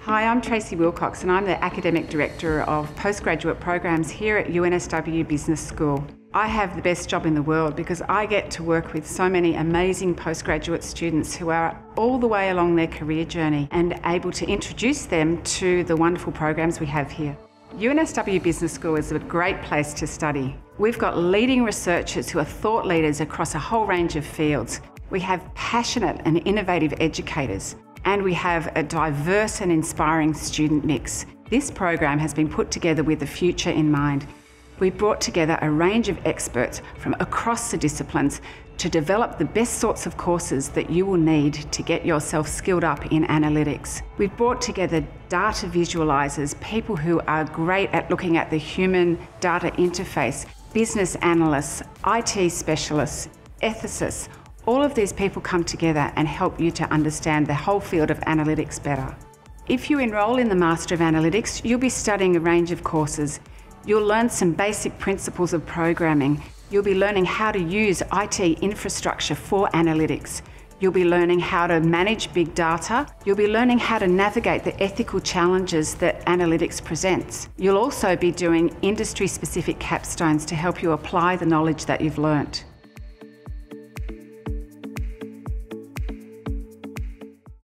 Hi, I'm Tracy Wilcox and I'm the Academic Director of Postgraduate Programs here at UNSW Business School. I have the best job in the world because I get to work with so many amazing postgraduate students who are all the way along their career journey and able to introduce them to the wonderful programs we have here. UNSW Business School is a great place to study. We've got leading researchers who are thought leaders across a whole range of fields. We have passionate and innovative educators, and we have a diverse and inspiring student mix. This program has been put together with the future in mind. We brought together a range of experts from across the disciplines to develop the best sorts of courses that you will need to get yourself skilled up in analytics. We've brought together data visualizers, people who are great at looking at the human data interface, business analysts, IT specialists, ethicists. All of these people come together and help you to understand the whole field of analytics better. If you enrol in the Master of Analytics, you'll be studying a range of courses. You'll learn some basic principles of programming. You'll be learning how to use IT infrastructure for analytics. You'll be learning how to manage big data. You'll be learning how to navigate the ethical challenges that analytics presents. You'll also be doing industry-specific capstones to help you apply the knowledge that you've learnt.